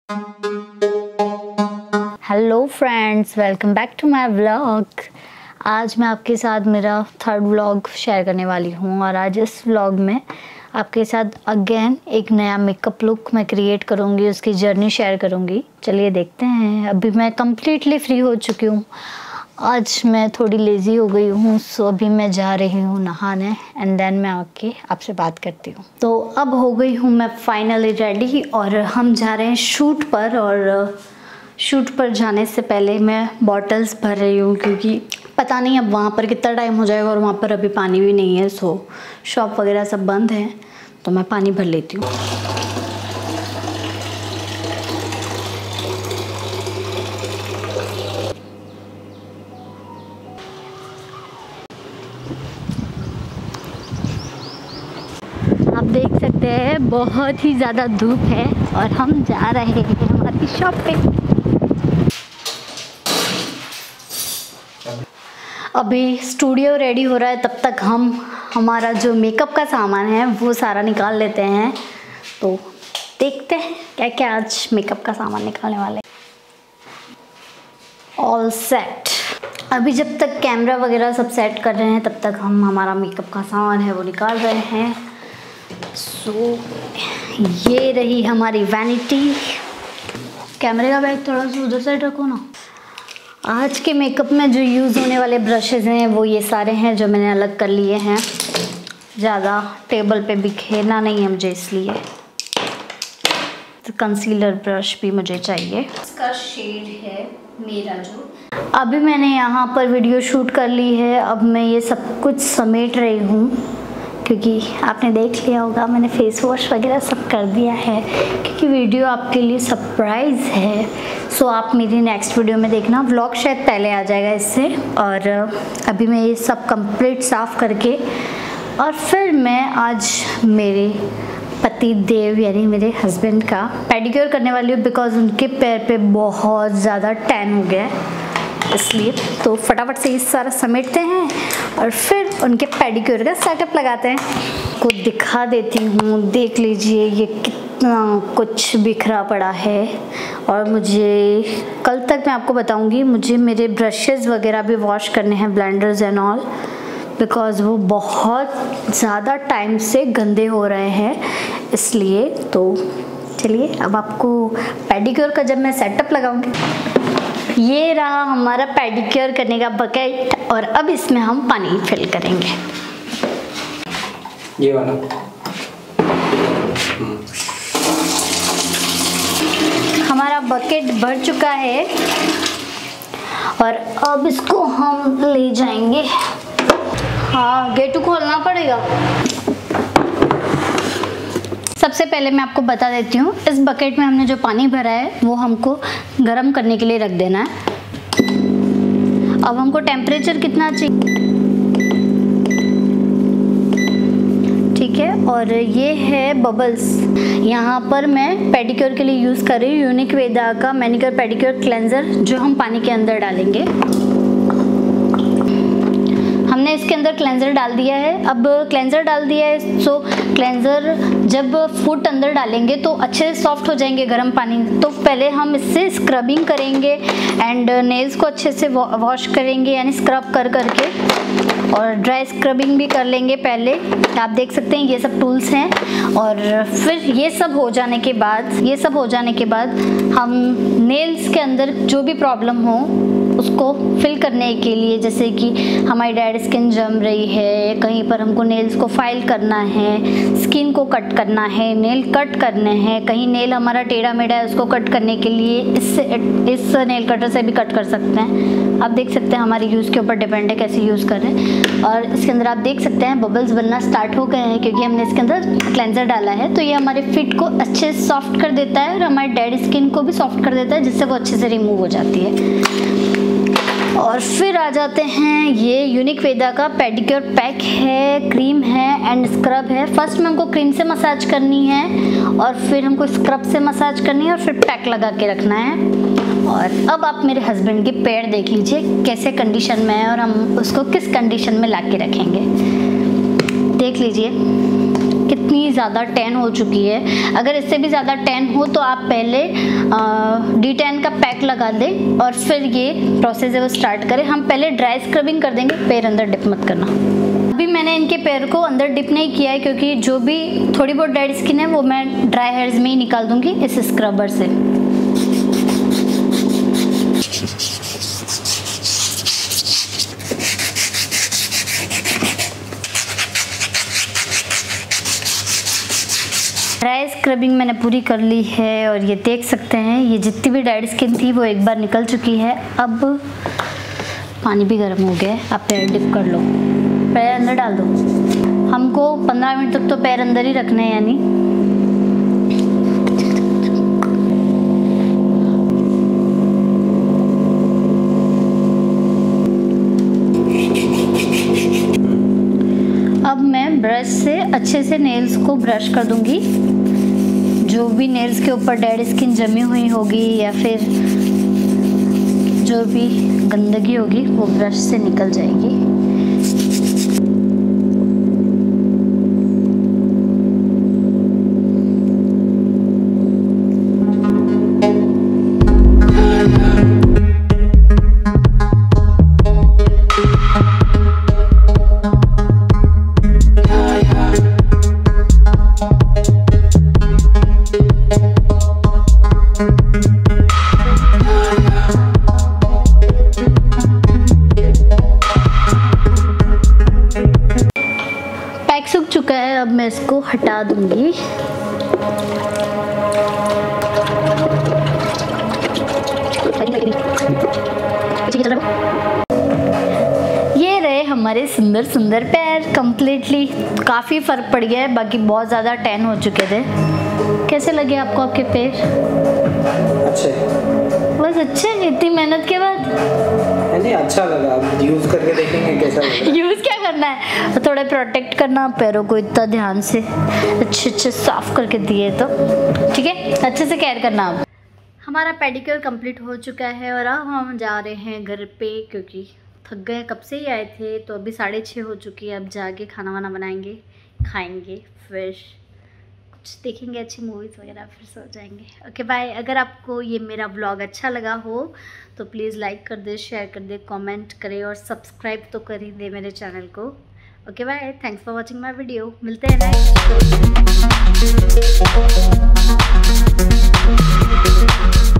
Hello friends, welcome back to my vlog. आज मैं आपके साथ मेरा थर्ड व्लॉग शेयर करने वाली हूँ और आज इस व्लॉग में आपके साथ अगेन एक नया मेकअप लुक मैं क्रिएट करूँगी, उसकी जर्नी शेयर करूँगी। चलिए देखते हैं। अभी मैं कम्प्लीटली फ्री हो चुकी हूँ। आज मैं थोड़ी लेज़ी हो गई हूँ, सो अभी मैं जा रही हूँ नहाने एंड देन मैं आके आपसे बात करती हूँ। तो अब हो गई हूँ मैं फाइनली रेडी और हम जा रहे हैं शूट पर। और शूट पर जाने से पहले मैं बॉटल्स भर रही हूँ क्योंकि पता नहीं अब वहाँ पर कितना टाइम हो जाएगा और वहाँ पर अभी पानी भी नहीं है, सो शॉप वगैरह सब बंद है, तो मैं पानी भर लेती हूँ। आप देख सकते हैं बहुत ही ज़्यादा धूप है और हम जा रहे हैं हमारी शॉप पे। अभी स्टूडियो रेडी हो रहा है, तब तक हम हमारा जो मेकअप का सामान है वो सारा निकाल लेते हैं। तो देखते हैं क्या क्या आज मेकअप का सामान निकालने वाले। All set. अभी जब तक कैमरा वगैरह सब सेट कर रहे हैं तब तक हम हमारा मेकअप का सामान है वो निकाल रहे हैं। सो ये रही हमारी वैनिटी। कैमरे का बैग थोड़ा सा उधर साइड रखो ना। आज के मेकअप में जो यूज़ होने वाले ब्रशेज़ हैं वो ये सारे हैं जो मैंने अलग कर लिए हैं। ज़्यादा टेबल पे बिखेरना नहीं है मुझे, इसलिए तो कंसीलर ब्रश भी मुझे चाहिए। इसका शेड है मेरा जो। अभी मैंने यहाँ पर वीडियो शूट कर ली है। अब मैं ये सब कुछ समेट रही हूँ क्योंकि आपने देख लिया होगा मैंने फेस वॉश वगैरह सब कर दिया है क्योंकि वीडियो आपके लिए सरप्राइज़ है। सो आप मेरी नेक्स्ट वीडियो में देखना। व्लॉग शायद पहले आ जाएगा इससे। और अभी मैं ये सब कंप्लीट साफ़ करके और फिर मैं आज मेरे पति देव यानी मेरे हस्बैंड का पेडिक्योर करने वाली हूँ बिकॉज़ उनके पैर पे बहुत ज़्यादा टैन हो गया है, इसलिए तो फटाफट से ये सारा समेटते हैं और फिर उनके पेडिक्योर का सेटअप लगाते हैं। को दिखा देती हूँ, देख लीजिए ये कितना कुछ बिखरा पड़ा है। और मुझे कल तक मैं आपको बताऊँगी, मुझे मेरे ब्रशेज़ वगैरह भी वॉश करने हैं, ब्लेंडर्स एंड ऑल, बिकॉज़ वो बहुत ज़्यादा टाइम से गंदे हो रहे हैं, इसलिए। तो चलिए अब आपको पेडिक्योर का जब मैं सेटअप लगाऊंगी। ये रहा हमारा पेडिक्योर करने का बकेट और अब इसमें हम पानी फिल करेंगे। ये वाला हमारा बकेट भर चुका है और अब इसको हम ले जाएंगे। हाँ, गेट खोलना पड़ेगा। सबसे पहले मैं आपको बता देती हूँ, इस बकेट में हमने जो पानी भरा है वो हमको गर्म करने के लिए रख देना है। अब हमको टेम्परेचर कितना चाहिए, ठीक है। और ये है बबल्स। यहाँ पर मैं पेडिक्योर के लिए यूज़ कर रही हूँ यूनिक वेदा का मैनिक्योर पेडिक्योर क्लेंजर, जो हम पानी के अंदर डालेंगे। हमने इसके अंदर क्लेंजर डाल दिया है। अब क्लेंजर डाल दिया है, सो क्लेंजर जब फुट अंदर डालेंगे तो अच्छे से सॉफ्ट हो जाएंगे गर्म पानी। तो पहले हम इससे स्क्रबिंग करेंगे एंड नेल्स को अच्छे से वॉश करेंगे, यानी स्क्रब कर करके, और ड्राई स्क्रबिंग भी कर लेंगे पहले। आप देख सकते हैं ये सब टूल्स हैं। और फिर ये सब हो जाने के बाद हम नेल्स के अंदर जो भी प्रॉब्लम हो उसको फिल करने के लिए, जैसे कि हमारी डेड स्किन जम रही है, कहीं पर हमको नेल्स को फाइल करना है, स्किन को कट करना है, नेल कट करने हैं, कहीं नेल हमारा टेढ़ा मेढ़ा है उसको कट करने के लिए इस नेल कटर से भी कट कर सकते हैं। आप देख सकते हैं हमारी यूज़ के ऊपर डिपेंड है कैसे यूज़ कर रहे हैं। और इसके अंदर आप देख सकते हैं बबल्स बनना स्टार्ट हो गए हैं क्योंकि हमने इसके अंदर क्लेंजर डाला है। तो ये हमारे फिट को अच्छे से सॉफ्ट कर देता है और हमारे डेड स्किन को भी सॉफ्ट कर देता है, जिससे वो अच्छे से रिमूव हो जाती है। और फिर आ जाते हैं, ये यूनिक वेदा का पेडिक्योर पैक है, क्रीम है एंड स्क्रब है। फर्स्ट में हमको क्रीम से मसाज करनी है और फिर हमको स्क्रब से मसाज करनी है और फिर पैक लगा के रखना है। और अब आप मेरे हस्बैंड के पैर देख लीजिए कैसे कंडीशन में है और हम उसको किस कंडीशन में ला के रखेंगे। देख लीजिए इतनी ज़्यादा टैन हो चुकी है। अगर इससे भी ज़्यादा टैन हो तो आप पहले D10 का पैक लगा दें और फिर ये प्रोसेस है वो स्टार्ट करें। हम पहले ड्राई स्क्रबिंग कर देंगे, पैर अंदर डिप मत करना। अभी मैंने इनके पैर को अंदर डिप नहीं किया है क्योंकि जो भी थोड़ी बहुत डेड स्किन है वो मैं ड्राई हेयर्स में ही निकाल दूंगी इस स्क्रबर से। ड्राई स्क्रबिंग मैंने पूरी कर ली है और ये देख सकते हैं ये जितनी भी डेड स्किन थी वो एक बार निकल चुकी है। अब पानी भी गर्म हो गया है, आप पैर डिप कर लो, पैर अंदर डाल दो। हमको 15 मिनट तक तो पैर अंदर ही रखने हैं, यानी अब मैं ब्रश से अच्छे से नेल्स को ब्रश कर दूंगी। जो भी नेल्स के ऊपर डेड स्किन जमी हुई होगी या फिर जो भी गंदगी होगी वो ब्रश से निकल जाएगी। सूख चुका है, अब मैं इसको हटा दूंगी। ये रहे हमारे सुंदर सुंदर पैर कंप्लीटली। काफ़ी फ़र्क पड़ गया है, बाकी बहुत ज़्यादा टैन हो चुके थे। कैसे लगे आपको आपके पैर? अच्छे, बस अच्छे, इतनी मेहनत के बाद? नहीं, अच्छा लगा। अब यूज़ करके देखेंगे कैसा लगा। यूज़ क्या करना है, थोड़ा प्रोटेक्ट करना पैरों को इतना ध्यान से, अच्छे अच्छे साफ करके दिए तो ठीक है, अच्छे से केयर करना। अब हमारा पेडिक्योर कंप्लीट हो चुका है और अब हम जा रहे हैं घर पे क्योंकि थक गए, कब से ही आए थे। तो अभी 6:30 हो चुकी है। अब जाके खाना वाना बनाएंगे, खाएंगे, फिर कुछ देखेंगे अच्छी मूवीज़ वगैरह, फिर सो जाएंगे। Okay bye. अगर आपको ये मेरा व्लॉग अच्छा लगा हो तो प्लीज़ लाइक कर दे, शेयर कर दे, कमेंट करे और सब्सक्राइब तो कर ही दे मेरे चैनल को। Okay bye, thanks for watching my video. मिलते हैं नेक्स्ट।